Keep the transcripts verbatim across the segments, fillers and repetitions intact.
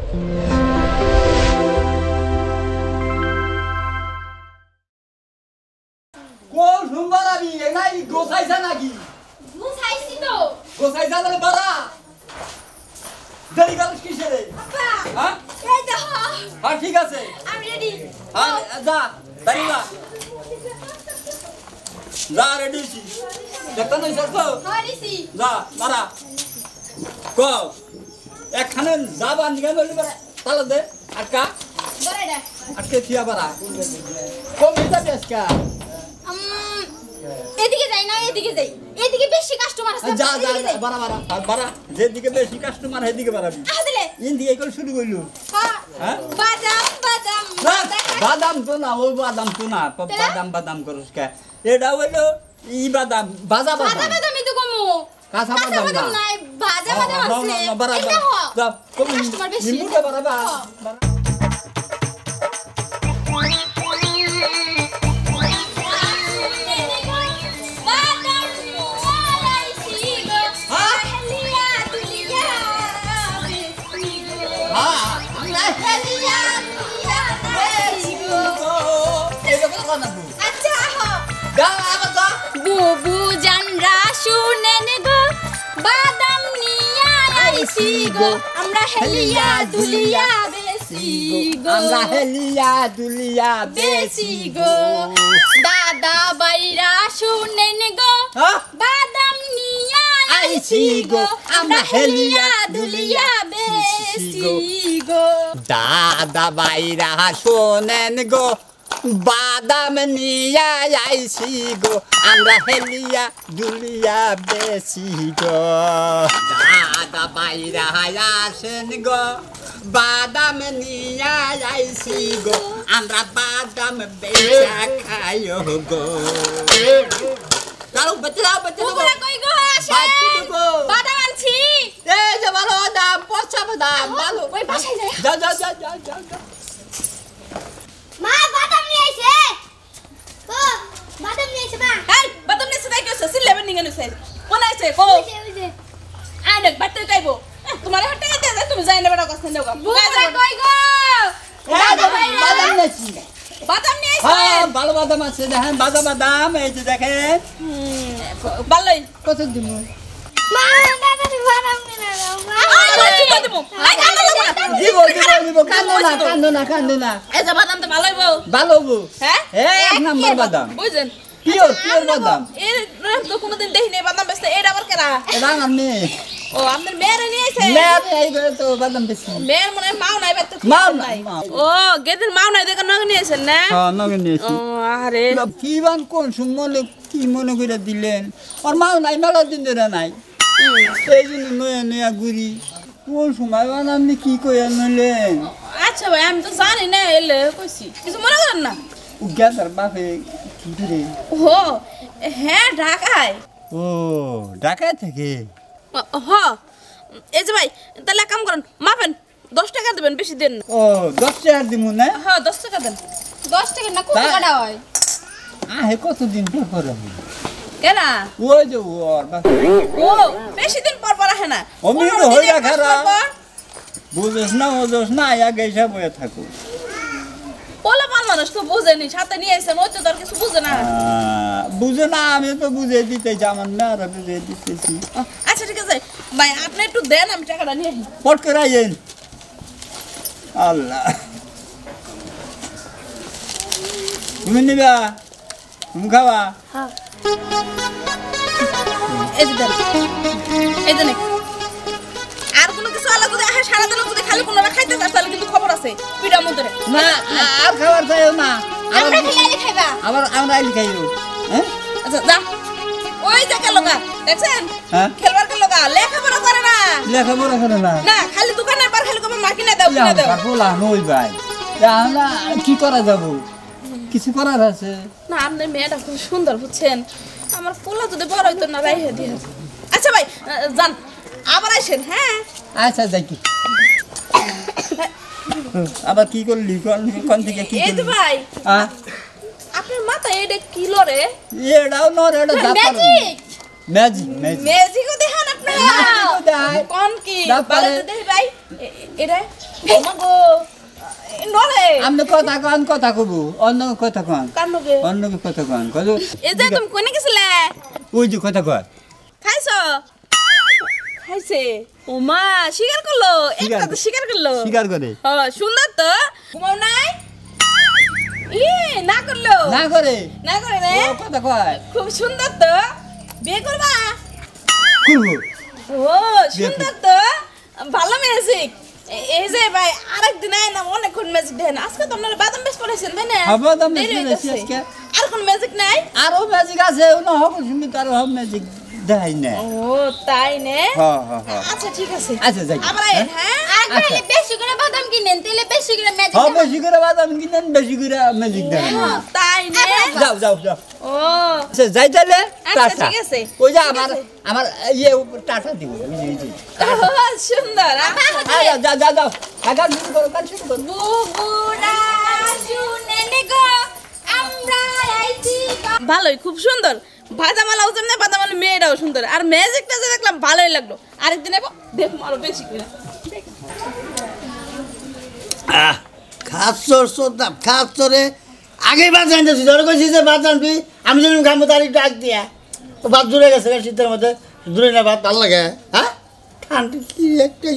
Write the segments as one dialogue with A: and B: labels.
A: কোন সুন্দর আমি এনাই গোসাইছা নাকি
B: গোসাইছি তো
A: গোসাইছা তাহলে বাড়া দেরি করিস কিসে রে
B: আপা
A: হ্যাঁ
B: এই দেখো
A: হ্যাঁ ঠিক আছে
B: আমি রেডি
A: হ্যাঁ যা দাঁড়ি যা যা রেডি হইছি দেখতে নই স্যার তো
B: হরিসি
A: যা বাড়া কো একখানে যাবা নিয়ে বলি বাড়া তাহলে দে আটকা
B: বড়টা
A: আটকে থিয়া বাড়া কম হিসাব আজকা
B: এদিকে যাই না এদিকে যাই এদিকে বেশি কাস্টমার আছে
A: যা যা বাড়া বাড়া বাড়া যেদিকে বেশি কাস্টমার সেদিকে বাড়াবি
B: আসলে
A: ইন্দি এই করে শুরু করলু
B: হ্যাঁ বাদাম বাদাম
A: বাদাম তো না ওই বাদাম তো না বাদাম বাদাম করস কে এটা হইলো ই বাদাম বাজা বাদাম
B: বাদাম বাদামই তো কমু
A: কাঁচা বাদাম না
B: নাই বাজা বাদাম আছে
A: বাড়া
B: এই দেখো
A: যা কম
B: কাস্টমার বেশি
A: নিমুটা বাড়া বা
B: বুবু জানরা শুনেন গো বাদাম নিয়া আইছি গো আমরা হেলিয়া দুলিয়া বেশি গো
A: আমরা হেলিয়া দুলিয়া
B: বেশি গো দাদা বাইরা শুনেন গো বাদাম নিয়া আইছি গো আমরা হেলিয়া দুলিয়া বেশি গো
A: দাদা বাইরা শোনেন গো বাদাম নিয়া আইছি গো আমরা হেলিয়া দুলিয়া বেশি গো দাদা বাইরা আসেন গো বাদাম নিয়া আইছি গো আমরা বাদাম বেচা খাইও গো চলো বেচে দাও বেচে দাও
B: ওরা কই গো আসে বাদাম আনছি
A: এই যে ভালো দাম পচা বাদাম ভালো
B: ওই পাশে যাই
A: যাও যাও যাও যাও যাও যাও
B: মা বাদাম নিয়ে আইছে ও বাদাম নিয়ে আইছে মা
C: এই বাদাম নিয়ে সেটাই কেছে সিলেবেন নিয়ে নিছে কোন আইছে কো
B: ওই যে ওই যে
C: আই দেখ বাড়তে যাইবো তোমার হাতে গেতে যায় তুমি যাই না বেটা কাছে নেও
B: বুড়া কই গো
A: বাদাম নেছি
C: বাদাম নিয়ে আইছে
A: হ্যাঁ ভালো বাদাম আছে দেখেন বাদাম বাদাম এই যে দেখেন
C: ভালোই
A: কত দিব
B: মা দাদা বাদাম নিয়ে নাও
C: আই বলছি তো দেবো আই কান্দো
A: দিব দিব দিব কান্দো না কান্দো না কান্দো না
C: এই যে বাদাম তো ভালোই বউ
A: ভালো বউ
C: হ্যাঁ
A: এক নাম্বার বাদাম
C: বুঝছেন
A: পিওর পিওর বাদাম
C: এর তো কোনোদিন দেখি নাই বাদাম বেচতে এটা আবার কেরা
A: এটা আমার মেয়ে
C: ও আপনার মেয়ের নিয়ে আইছে
A: মেয়ে এই করে তো বাদাম বেশি
C: মেয়ের মনে মাও নাই বেতে
A: মাও নাই
C: ও গেদিন মাও নাই দেখে নগে নিয়ে আইছেন না
A: হ্যাঁ নগে নিয়েছি
C: ও আরে
A: কি বান কোন মনে কি মনে করে দিলেন আর মাও নাই মেলা দিন ধরে নাই এই জন্য নয়া নয়া ঘুরি কোন সময় বান আপনি কি কইয়া নইলেন
C: আচ্ছা ভাই আমি তো জানি না এলে কইছি কিছু মনে করেন না
A: উজ্ঞাতার বাপে কি করে
C: ও হ্যাঁ ঢাকায়
A: ও ঢাকায় থেকে
C: হ এই যে ভাই তাহলে এক কাম করেন মাপেন দশ টাকা দেবেন বেশি দেন না
A: ও দশ টাকার দিব না
C: হ্যাঁ দশ টাকা দেন
B: দশ টাকা না কত টাকা হয়
A: আহে কতদিন পর পর হবে
C: কেনা
A: ওই যে ওর বাপে
C: ও বেশি দিন পর পর আসে না
A: অমনি তো হইয়া খারা বুঝোস না বুঝোস না আয়া গেছা বয়ে থাকো
C: পোলা পান মানুষ তো বুঝেনি সাথে নিয়ে আসছেন ওই তো তোর কিছু বুঝে না
A: বুঝে না আমি তো বুঝে দিতেছি আমার মেয়েরা বুঝে দিতেছি
C: আচ্ছা ঠিক আছে ভাই আপনি একটু দেন আমি টাকাটা নিয়ে আসি
A: পট করে আইয়েন আল্লাহ তুমি নিবা তুমি খাওয়া
C: এই যে দেন এই যে নে। আর কোনো কিছু আলাদা যদি আসে সারাদিন যদি খালি কোনো খাইতে চাস তাহলে কিন্তু খবর আছে পিঠা মধ্যে
A: না আর খাবার চাইও না
B: আমরা খেলে খাইবা
A: আবার আমরা আইলি খাইও হ্যাঁ
C: আচ্ছা যা ওই যে কে লগা দেখছেন
A: হ্যাঁ
C: খেলবার কে লগা লেখাপড়া করে না
A: লেখাপড়া করে না
C: না খালি দোকানে পার খালি কবে মা কিনে দাও কিনে দাও
A: বলা নই ভাই আমরা কি করা যাব কিছু করার আছে
C: না আপনার মেয়েটা খুব সুন্দর বুঝছেন আমার পোলা যদি বড় হইতো না রাইহে দিয়ে আচ্ছা ভাই যান আবার আসেন হ্যাঁ
A: আচ্ছা যাই কি আবার কি করলি কোন কোন থেকে কি
C: এই তো
A: করলি
C: ভাই
A: হ্যাঁ
C: আপনার মাথা এটা কি লরে
A: এটাও নর এটা দাপার ম্যাজিক ম্যাজিক
C: ম্যাজিকও দেখান আপনারা
A: ম্যাজিকও দেখায়।
C: কোন কি
A: দাপারে।
C: ভালো তো দেখি ভাই এটা আমাগো নরে
A: আমনে কথা কন কথা কব অন্য কথা কন
C: কানকে
A: অন্য কথা কন কল
C: এই যে তুমি কোনে গেছিলে
A: ওই যে কথা কয়
C: খাইছো খাইছে ও মা শিকার করলো একটা তো শিকার করলো
A: শিকার করে
C: হ্যাঁ সুন্দর তো ঘুমাও নাই ই না করলো
A: না করে
C: না করে রে
A: ও কথা কয়
C: খুব সুন্দর তো বিয়ে করবা
A: করব
C: ও সুন্দর তো ভালো ম্যাজিক এই যে ভাই আরেকদিন আয় না অনেকক্ষণ ম্যাজিক দেন আজকে তো আপনারা বাদাম বেশ করেছেন তাই না
A: হ্যাঁ, বাদাম বেশ
C: দেরি
A: করেছি
C: হইতাছে।
A: আজকে।
C: আর কোন ম্যাজিক নাই
A: আরো ম্যাজিক আছে না হব তুমি তার হব ম্যাজিক দেখাই না
C: ও তাই নে
A: হ্যাঁ হ্যাঁ হ্যাঁ
C: আচ্ছা ঠিক আছে
A: আচ্ছা যাই
C: আবার আইন, হ্যাঁ
B: আর তাহলে বেশি করে বাদাম কিনেন তাহলে বেশি করে ম্যাজিক
A: হ্যাঁ বেশি করে বাদাম কিনেন বেশি করে ম্যাজিক দেখাই না
C: তাই নে
A: যাও যাও যাও
C: ও
A: আচ্ছা যাই তাহলে
C: আচ্ছা,
A: টাটা
C: ঠিক আছে।
A: ওই যে
C: ঠিক
A: আমার
C: আছে।
A: আমার ইয়ে উপর টাটা দিব ওই যে, ওই যে
C: ও, সুন্দর
A: আয়, যাও যাও যাও যাও আগার শুরু করো কাল শুরু করো
B: বুবুরা শুনেন গো আমরা আইছি
C: ভালোই খুব সুন্দর বাদামালাও যেমন বাদামাল মেয়েরাও সুন্দর আর ম্যাজিকটা যে দেখলাম ভালোই লাগলো আরেকদিন এবো দেখো আরো বেশি করে
D: আহ খাচ্ছর সোদাম খাচ্ছরে আগে বাদ জানতেছি ধরে কইছি যে বাদ জানবি আমি যেন খামো তার একটু আগ দিয়া তো ভাত দূরে গেছে রে শীতের মধ্যে দূরে না ভাত ভালো লাগে হ্যাঁ ঠান্ডা কি একটা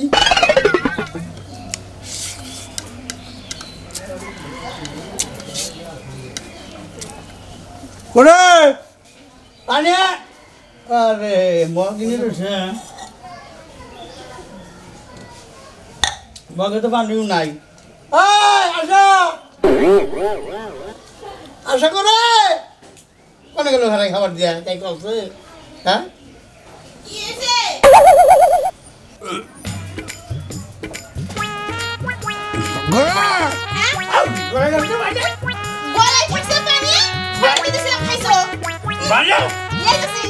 D: করে পানি আরে মগিনি রয়েছে মগে তো পানিও নাই এই আসো আশা করে কোনে গেল ঘরে খাবার দিয়া তাই করছে হ্যাঁ
C: কি হইছে
D: ঘরে গেছে বাইরে
C: গলায় ঠিকছে পানি পানি দিছিলাম খাইছো
D: বাইরে
C: লেগেছি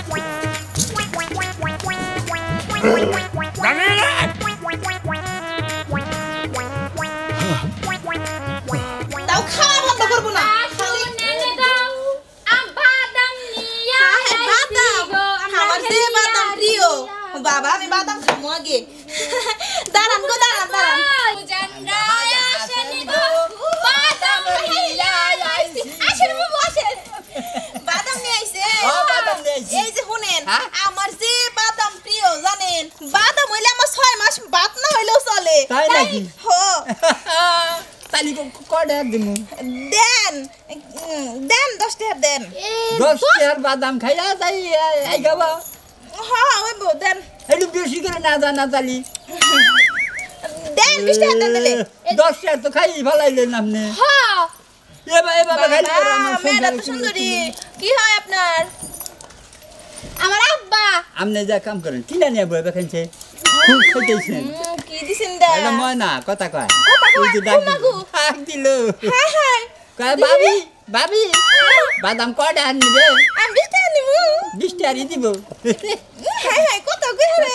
C: তাও খাওয়া বন্ধ করবো না
B: শুনেন গো আম বাদাম নিয়া
C: বাদাম আমার যে বাদাম প্রিয় বাবা আমি বাদাম খাবো আগে দাঁড়ান গো দাঁড়ান দাঁড়ান
B: জানরা আসেন গো বাদাম নিয়া আইছি
C: আসেন বাবু আসেন বাদাম নিয়ে আইছে
A: ও, বাদাম নিয়ে আইছে।
C: এই যে শুনেন
A: হ্যাঁ?
C: আমার যে বাদাম প্রিয় জানেন বাদাম হইলে আমার ছয় মাস ভাত না হইলেও চলে
A: তাই নাকি?
C: হো
A: তালি কয়টা দিমু
C: দেন উম, দেন দশ টাকা দেন
A: দশ টাকার বাদাম খাইয়া তাই আই গাবা
C: হ্যাঁ ওই বউ দেন
A: একটু বেশি করে না জানা তালি
C: দেন বিশ টাকা দেন দিলে
A: দশ টাকা তো খাই ভালাইলেন আপনি
B: হ্যাঁ
A: এবার এভাবে খাইলে পরে আমার
C: মেয়েরা
A: সংসারে
C: তো
A: কি
C: সুন্দরী
A: করতে-
C: কি হয় আপনার
B: আমার আব্বা
A: আপনি যা কাম করেন কিনা নিয়ে বই বেখানছে খুব খাইতেছেন
C: উম, কি দিছেন দা
A: এটা ময়না কথা কয়
C: কথা কয়,
A: ওই যে ডাক
C: ও মাগো।
A: দিল। ডাক দিল
C: হ্যাঁ হ্যাঁ
A: কয় ভাবি ভাবি বাদাম কয়টা আনি রে
C: আমি বিশ টাকা নিবো
A: বিশ টাকারই দিব
C: হ্যাঁ হ্যাঁ কত কি হবে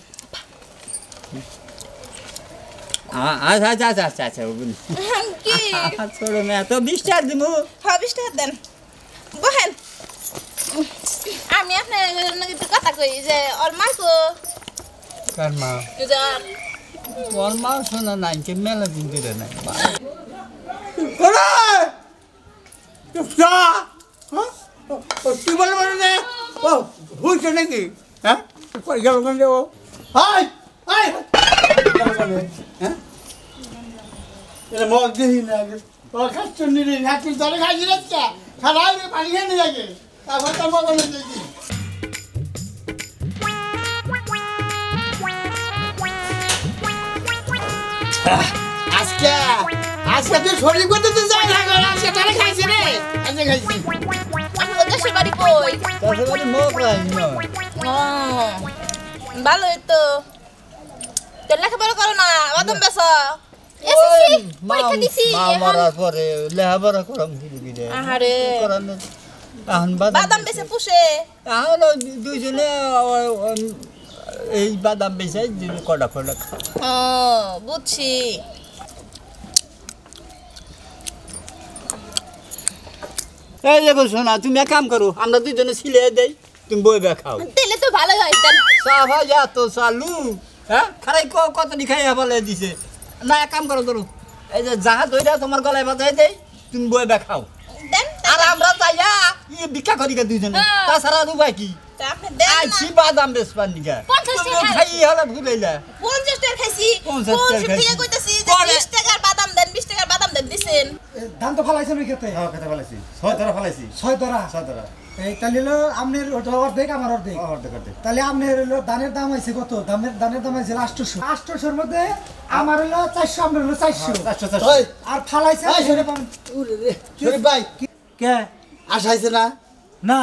A: আ- আচ্ছা আচ্ছা আচ্ছা আচ্ছা আচ্ছা ওগুন
C: কি
A: ছোড়ো না তো বিশ টাকা দিব
C: হ্যাঁ বিশ টাকা দেন বহেন আমি আপনার নাকি একটু কথা কই যে ওর মা তো
A: কার মা
C: যে
A: ওর মা শোনা নাই কে মেলা দিন ধরে নাই
D: করে চুপচা হ্যাঁ ও কি বলে বলে রে ও হইছে নাকি হ্যাঁ কই গেল কোন রে ও হাই হাই হ্যাঁ এটা মগ দিই না ও খাচ্ছ নি রে খাচ্ছ তোরে খাইছি রে খারাই রে পানি খেয়ে নিয়ে যাবে তারপর তোর মগ না দেখি আজকে আজকে তুই শরীর করতে তো যাই না করে আজকে তোরে খাইছি রে আজকে খাইছি
C: আপনার দেশের বাড়ি কই
A: তারপরে বাড়ি মোক রাই না
C: ও ভালোই তো তোর লেখাপড়া করো না বাদাম বেসো
B: এসএসসি পরীক্ষা দিছি
A: মা মারার পরে লেহাপড়া করাম কি রে
C: আহারে
A: করানো এখন বাদাম
C: বাদাম বেসে পুষে
A: এখন ওই দুইজনে ও- ও- এই বাদাম বেচে কটা কটা খা
C: ও বুঝছি
A: এই দেখো শোনা তুমি এক কাম করো আমরা দুইজনে সিলে দেই তুমি বই বে খাও
C: তেলে তো ভালো হয় তেল
A: সাফা যা তো চালু হ্যাঁ খারাই কত নি খাইয়া বলে দিছে না এক কাম করো ধরো এই যে জাহাজ ধইরা তোমার গলায় বাঁধাই দেই তুমি বই খাও
C: দেন
A: আর আমরা যাইয়া ই ভিক্ষা করি গে দুইজনে তাছাড়া উপায় কি
C: তা আপনি দেন
A: আই
C: না
A: সি বাদাম বেসপান দিগা
C: পঞ্চাশ টাকা
A: খাই হলে ভুলাইলা
C: পঞ্চাশ টাকা খাইছি
A: পঞ্চাশ টাকা
C: পঞ্চাশ টাকা
A: খাইছি।
C: কইতাছি যে
A: পরে-
C: বিশ টাকার বাদাম দেন বিশ টাকার বাদাম দেন দিছেন
E: ধান তো ফালাইছেন ওই ক্ষেত্রে
F: হ্যাঁ খেতে ফেলাইছি ছয় ধরা ফেলাইছি
E: ছয় ধরা
F: ছয় ধরা
E: এই তাহলে হলো আপনার ওটা অর্ধেক আমার অর্ধেক
F: অর্ধেক অর্ধেক
E: তাহলে আপনার হলো ধানের দাম আছে কত দামের ধানের দাম আছে আটশোশো আটশোশোর মধ্যে আমার হলো চারশো আপনার হলো চারশো
F: চারশো চারশো
E: আর ফালাইছে
D: এই শরীফ শরীফ ভাই
E: কে
D: আসাইছে না
E: না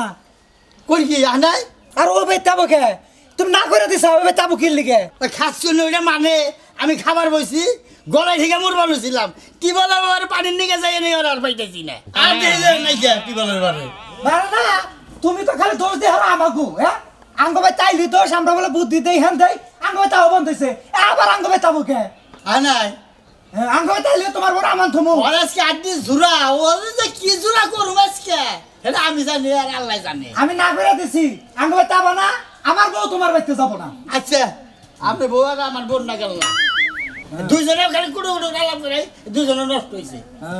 D: কই কি আনাই
E: আর ও ভাই তাবো কে তুমি না করে দিছ ও ভাই তাবো কি লিগে
D: খাচ্ছ ওইটা মানে আমি খাবার বইছি গলায় থেকে মুরবানো ছিলাম কি বলে বাবার পানির নিকে যাই এনে আর পাইতেছি না আর দেই নাই কে কি বলে বারে
E: না না তুমি তো খালি দোষ দিয়ে হারা আমাগু হ্যাঁ আঙ্গ ভাই তাইলি দোষ আমরা বলে বুদ্ধি দেই হ্যান দেই আঙ্গ ভাই তাও বন্ধ হইছে আবার আঙ্গ ভাই তাবো কে
D: আনাই
E: আঙ্গ ভাই তাইলে তোমার বড় আমান থমু
D: আজকে আড্ডি জুরা ওরে যে কি জুরা করব আজকে এটা আমি জানি আর আল্লাহ জানে
E: আমি না করে দিছি আঙ্গ ভাই তাবো না আমার বউ তোমার বাড়িতে যাব না
D: আচ্ছা আপনি বউ আর আমার বোন না গেল না দুইজনে খালি কুড়ো কুড়ো গেলাম করে দুইজনে নষ্ট হয়েছে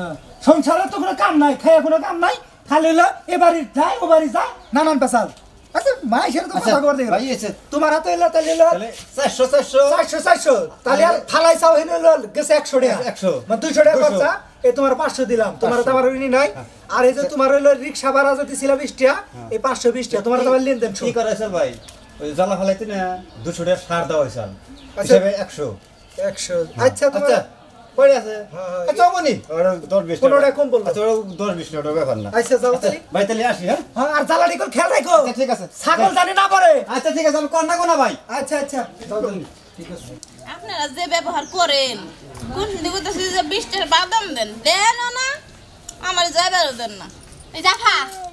E: সংসারে তো কোনো কাম নাই খাইয়া কোনো কাম নাই খালি হলো এবারই যায় ও বাড়ি যায় নানান পেশাল আচ্ছা মাই সেটা তো কথা করে দেখো
F: ভাই এসে
E: তোমার হাতে এলো তাহলে এলো
F: তাহলে চারশো চারশো
E: চারশো চারশো তাহলে আর ফালাই চাও হেন এলো গেছে একশো টাকা
F: একশো।
E: মানে দুইশো টাকা
F: দুইশো।
E: খরচা এই তোমার পাঁচশো দিলাম তোমার তো আমার ঋণী নাই আর এই যে তোমার হইলো রিক্সা ভাড়া যদি ছিল বিশ টাকা এই পাঁচশো বিশ টাকা তোমার তো আমার লেনদেন
F: কি করে স্যার ভাই ওই জ্বালা ফেলাইতে না দুশো টাকা সার দেওয়া হয়েছে
E: আচ্ছা।
F: হিসাবে একশো
E: একশো আচ্ছা তোমার
F: আচ্ছা পড়ে আছে
E: হ্যাঁ,
F: আচ্ছা বনি ওরা দশ বিশ
E: পনেরো টাকা কম বললো।
F: আচ্ছা ওরা দশ বিশ টাকা ব্যাপার না
E: আচ্ছা যাও তাহলে
F: ভাই তাহলে আসি হ্যাঁ
E: হ্যাঁ আর জ্বালানি করে খেয়াল রাখো
F: আচ্ছা, ঠিক আছে।
E: ছাগল জানি না পারে
F: আচ্ছা ঠিক আছে আমি কন্যা কোনা ভাই
E: আচ্ছা আচ্ছা যাও তাহলে ঠিক আছে
C: আপনারা যে ব্যবহার করেন কোন দিকে কইতাছি যে বিশ টাকার বাদাম দেন দেন না আমার যাইবারও দেন না
B: এই জাফা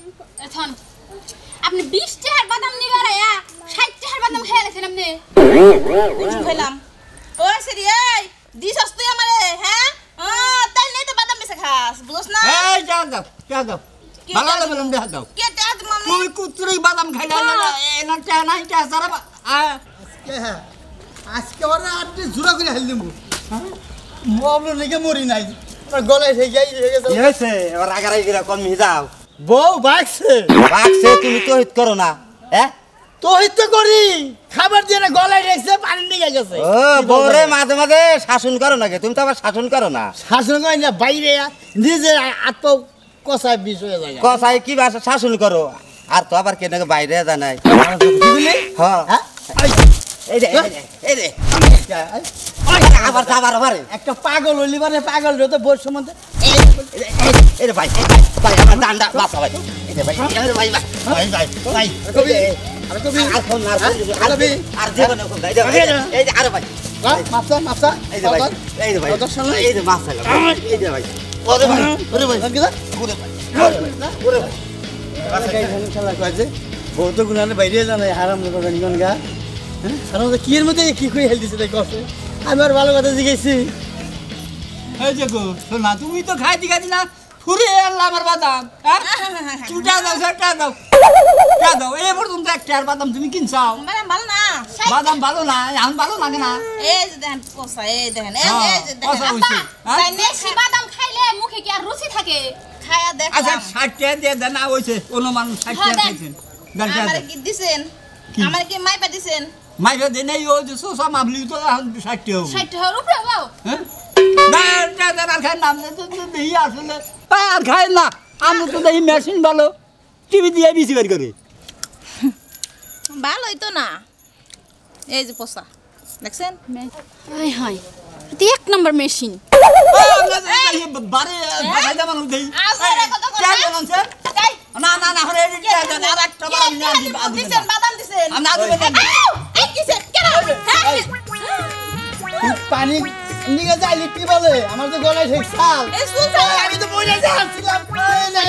B: এখন আপনি বিশ টাকার বাদাম নিবার আয়া ষাট টাকার বাদাম খেয়ে গেছেন আপনি
C: কোন খাইলাম ও সেরি এই দিছস তুই আমারে হ্যাঁ ও তাই নেই তো বাদাম বেশি খাস বুঝছ না
A: এই যা দাও যা দাও
C: কে
A: ভালো
C: দাও?
A: বললাম দেখা দাও
C: কে তে আজ মামনি
A: তুই কুতুরি বাদাম খাইলা না এ না চা নাই চা সারা আ
D: হ্যাঁ আজকে ওরা আড্ডি জুরা করে হেল দিমু মবলো নাকি মরি নাই আর গলায় থেকে যাই হয়ে গেছে
G: কি হয়েছে এবার আগারাই গিরা কমই যাও
D: বউ বাকছে
G: বাঘছে তুমি তো হিত করো না হ্যাঁ
D: তো হইতে করি খাবার দিয়ে না গলায় রেখেছে পানি নিয়ে গেছে
G: ও বউরে মাঝে মাঝে শাসন করো নাকি তুমি তো আবার শাসন করো না
D: শাসন করে না বাইরে নিজে আত্ম কষায় বিষ হয়ে যায়
G: কসাই কি ভাষা শাসন করো আর তো আবার কেন বাইরে জানাই হ্যাঁ
D: হ্যাঁ?
G: এই রে এই রে, এই রে আবার তো আবার আবার
D: একটা পাগল হইলি মানে পাগল রে তো বোর সম্বন্ধে
G: এই রে ভাই এই ভাই, ভাই আমার ডান্ডা বাসা ভাই এই রে ভাই এই রে ভাই ভাই ভাই ভাই ভাই
D: কবি,
G: এই যে,
D: আরে কবি,
G: আর ফোন আর ফোন আর
D: কবি।
G: আর জীবনে ফোন দাও, এই যে ভাই, এই যে, এই যে আরে ভাই
D: মাপসা মাপসা
G: এই যে ভাই এই যে ভাই
D: কত সামনে?
G: এই যে মাছ লাগা এই যে ভাই ওরে ভাই
D: ওরে ভাই কিদা
G: ওরে ভাই ওরে ভাই ওরে ভাই
D: বউ তো গুনানে বাইরে জানাই হারাম লোক গান গা হ্যাঁ হারাম কি এর মধ্যে কি কই হেল দিছে তাই কসে আমি আর ভালো কথা জিজ্ঞেসি
A: এই যে গো শোনা তুমি তো খাই দি খাই না ফুরে আল্লাহ আমার বাদাম হ্যাঁ চুটা দাও চুটা দাও চুটা দাও এই পর্যন্ত একটা আর বাদাম তুমি কিনছাও
C: বাদাম ভালো না
A: বাদাম ভালো না এখন ভালো লাগে না
C: এই যে দেখেন কষা এই দেখেন এই
A: হ্যাঁ,
C: এই যে
A: কষা
C: দেখেন
A: হইছে, হ্যাঁ?
C: তাই নেই
B: বেশি বাদাম খাইলে মুখে কি আর রুচি থাকে
C: খায়া
A: আচ্ছা
C: দেখলাম
A: ষাট টাকা দিয়ে দেন না হয়েছে কোনো মানুষ ষাট
B: হ্যাঁ,
A: টাকা
B: দেন।
A: খাইছেন দেন
C: আমারে
A: দেন
C: কি দিছেন আমারে কি মাইপা দিছেন
A: মাইকে দেন এই ও যে সোসা মাবলি তো এখন ষাট টাকা হবে।
B: ষাট টাকার উপরে বাও
A: হ্যাঁ দেন দেন দেন আর খাই নাম দেন দেন দেখি আসলে তা আর খাই না আমি তো দেখি মেশিন ভালো টিভি দিয়ে বেশি বের করে
C: ভালোই তো না এই যে পোষা দেখছেন
B: হাই হাই এটি এক নম্বর মেশিন
A: বারে ভাই দামান দেই
C: আসলে কত করে?
A: কে জানছে
C: তাই
A: না না না হরে এই কে জান আর একটা বাদাম নিয়ে আদি আদি
C: দিছেন বাদাম দিছেন
A: আমি আদি দেন
C: আউ! এই কিসের কেন হ্যাঁ?
D: পানি নিয়ে যাইলি কি বলে আমার তো গলায় ঠিক ছাল
C: এই সুসা
D: আমি তো বইলে যাচ্ছিলাম এই না,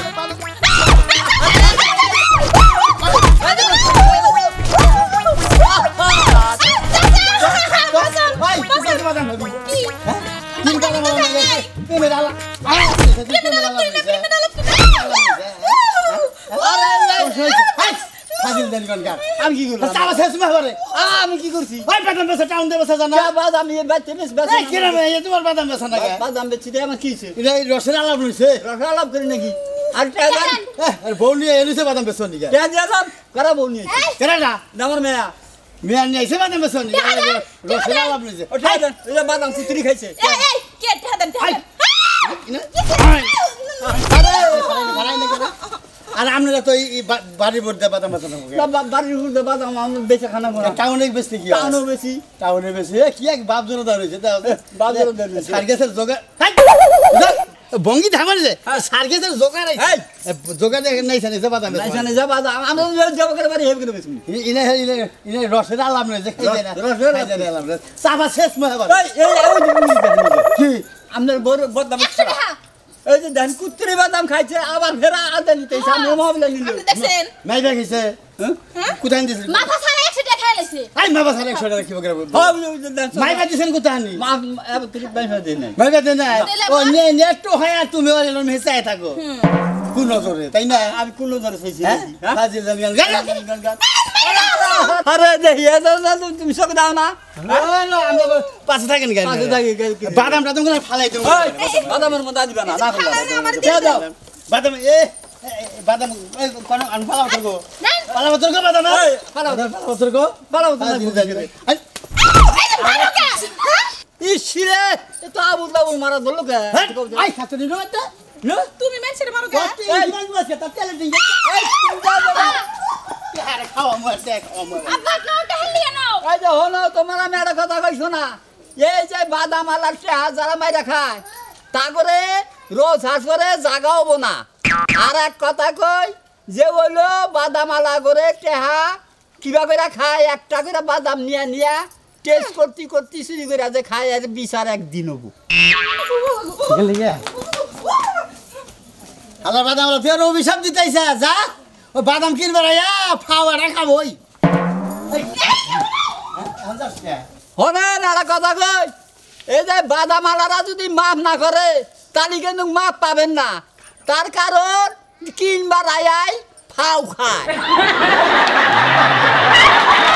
D: ভাই কি কথা বাদাম হবে হ্যাঁ তিন কথা বাদাম হবে প্রেমের আলা আরে প্রেমের আলা আরে ভাই ফাজিল দেন কোনকার
A: আমি কি করলাম
D: চাবা শেষ মে করে
A: আ, আমি কি করছি
D: ওই বাদাম বেচা টাউন দে বেচা জানা
A: কে বাদাম নিয়ে বেচতে বেচ বেচ
D: এই কিরা মে এই তোমার বাদাম বেচা না
A: বাদাম বেচছি রে আমার কি হইছে
D: এটা এই রসের আলাপ নইছে
A: রসা লাভ করি নাকি আর টাকা দেন
D: আর বউ নিয়ে এনেছে বাদাম বেচা নিকে
A: টাকা দিয়া দাম কারা বউ নিয়ে
D: কেরা না
A: আমার মেয়া
D: মেয়া নিয়ে এসে বাদাম বেচা নিকে রসের আলাপ নইছে
A: ও টাকা দেন এই যে বাদাম কুতরি খাইছে
C: এই এই কে টাকা দেন টাকা দেন।
D: আর আমরা তো এই বা- বাড়ির মধ্যে বাদাম বেচা না
A: না, বা- বাড়ির উপরে বাদাম আমি বেচে খানা করা
D: টাউনে বেচতে কি
A: টাউনও বেশি
D: টাউনে বেশি এ, কি এক বাপ জোর দাঁড় হয়েছে
A: বাপ জোরদার হয়েছে।
D: সার্গেসের জোগাড় বঙ্গি থামার যে সার্গেসের জোগাড়
A: এই!
D: জোগাড় নাই জানি যে বাদাম বেচা
A: লাইসানে যা বাদাম আমি যাব করে বাড়ি হেব করে বেচি
D: ইনে ইনে ইনে রসের আলাম নাই যে খাই যায় না
A: রসের
D: খাই যায় না আলাম নাই। চাপা শেষ মে আবার
A: এই এই ওই যে উনি দেখেন এই যে।
D: কি
A: আপনার বড় বদাম
C: একশো টাকা
A: এই যে ধান কুত্তরি বাদাম খাইছে আবার ফেরা আদা নিতে সামনে মোবাইল নিল
C: আপনি দেখছেন
D: নাই দেখিছে কোথায় দিছিল
B: মাথা সারা একশো টাকা খাইলেছে
D: আই মা বাসা একশো টাকা কি বকরে
A: হ্যাঁ ওই যে ধান
D: মাই দিছেন কোথায় নি
A: মা এবার তুই বাইফা দে নাই
D: ভাই বাদে না
C: দিলে
D: ও
C: মা-
D: নে নেটো হয় আর তুমি ওর এরকম হেসায় থাকো কোন নজরে তাই না
A: আমি কোন ধরে চাইছি
D: হ্যাঁ হাজির জামি গান
A: আরে দেখি তুমি সব দাও না
D: আমি আবার পাশে থাকেন গান
A: পাশে থাকি,
D: বাদাম টাদাম করে ফালাই দেবো
A: ওই, বাদামের মধ্যে দিবা না না করলা
C: আমার
A: কে দাও
D: বাদাম এ এ, বাদাম এই, কোন আন ফালাও তো গো ফালাও তো গো বাদাম
A: এই, ফালাও।
D: ফালাও তো গো
A: ফালাও তো
D: হাজির জামি আই
A: ইসিরে এ তো আবুল তাবুল মারা ধরলো কে
D: আই খাতে দিনো এটা
C: তুমি মেনছেন মারো কে
D: কত এই মান মাসে তা তেলে দিন এই কি হারে খাওয়া মরতে খাওয়া মর
B: আব্বা নাওটা হেলিয়ে নাও
A: এই যে হলো তোমার আমি একটা কথা কইছো না এই যে বাদাম আলার চেহা যারা মাইরা খায় তা করে রোজ হাস করে জাগা হবো না আর এক কথা কই যে হইলো বাদাম আলা করে টেহা কিবা করে খায় একটা করে বাদাম নিয়া নিয়া টেস্ট করতে করতে চুরি করে যে খায় আর বিচার একদিন হবো
D: গেলে গা আল্লাহ বাদাম আলা ফের অভিশাপ দিতেছে যা ও বাদাম কিনবার আয়া ফাওয়া রাখাবো ওই
A: হনেন একটা কথা কই এই যে বাদাম আলারা যদি মাফ না করে তাহলে কিন্তু মাফ পাবেন না তার কারণ কিনবার আয়াই ফাও খায়